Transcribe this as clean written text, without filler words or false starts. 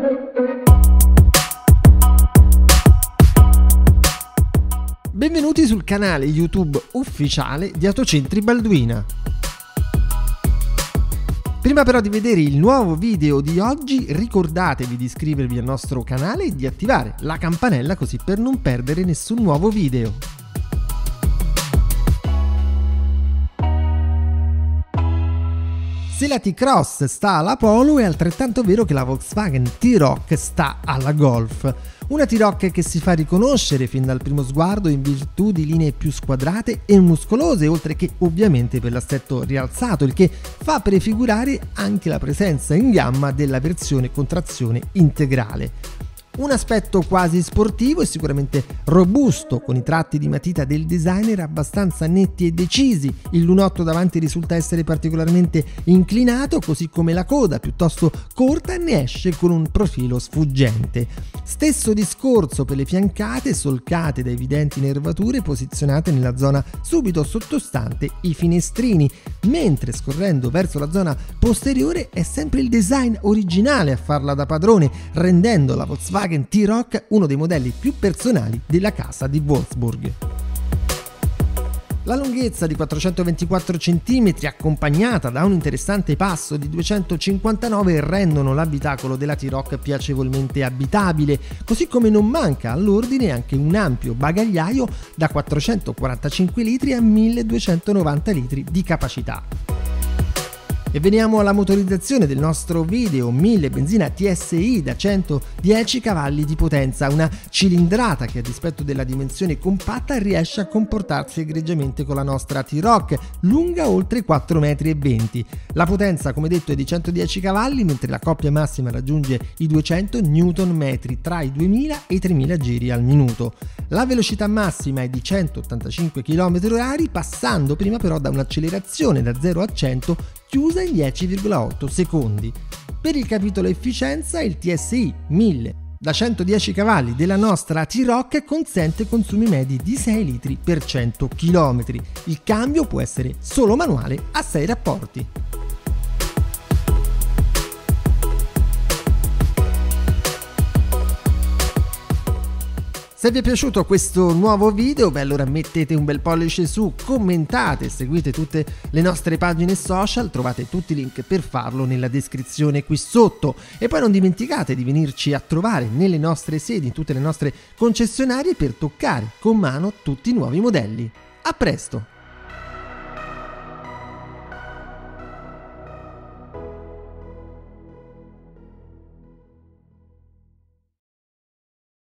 Benvenuti sul canale YouTube ufficiale di Autocentri Balduina. Prima però di vedere il nuovo video di oggi, ricordatevi di iscrivervi al nostro canale e di attivare la campanella così per non perdere nessun nuovo video. Se la T-Cross sta alla Polo, è altrettanto vero che la Volkswagen T-Roc sta alla Golf. Una T-Roc che si fa riconoscere fin dal primo sguardo in virtù di linee più squadrate e muscolose, oltre che ovviamente per l'assetto rialzato, il che fa prefigurare anche la presenza in gamma della versione con trazione integrale. Un aspetto quasi sportivo e sicuramente robusto, con i tratti di matita del designer abbastanza netti e decisi. Il lunotto davanti risulta essere particolarmente inclinato, così come la coda, piuttosto corta, ne esce con un profilo sfuggente. Stesso discorso per le fiancate, solcate da evidenti nervature posizionate nella zona subito sottostante i finestrini, mentre scorrendo verso la zona posteriore è sempre il design originale a farla da padrone, rendendo la Volkswagen T-Roc uno dei modelli più personali della casa di Wolfsburg. La lunghezza di 424 cm, accompagnata da un interessante passo di 259, rendono l'abitacolo della T-Roc piacevolmente abitabile, così come non manca all'ordine anche un ampio bagagliaio da 445 litri a 1290 litri di capacità. E veniamo alla motorizzazione del nostro video. 1000 benzina TSI da 110 cavalli di potenza, una cilindrata che a dispetto della dimensione compatta riesce a comportarsi egregiamente con la nostra T-Roc, lunga oltre 4,20 metri. La potenza, come detto, è di 110 cavalli, mentre la coppia massima raggiunge i 200 Nm tra i 2000 e i 3000 giri al minuto. La velocità massima è di 185 km/h, passando prima però da un'accelerazione da 0 a 100 chiusa in 10,8 secondi. Per il capitolo efficienza, il TSI 1000 da 110 cavalli della nostra T-Roc consente consumi medi di 6 litri per 100 km. Il cambio può essere solo manuale a 6 rapporti. Se vi è piaciuto questo nuovo video, allora mettete un bel pollice su, commentate, seguite tutte le nostre pagine social, trovate tutti i link per farlo nella descrizione qui sotto. E poi non dimenticate di venirci a trovare nelle nostre sedi, in tutte le nostre concessionarie, per toccare con mano tutti i nuovi modelli. A presto!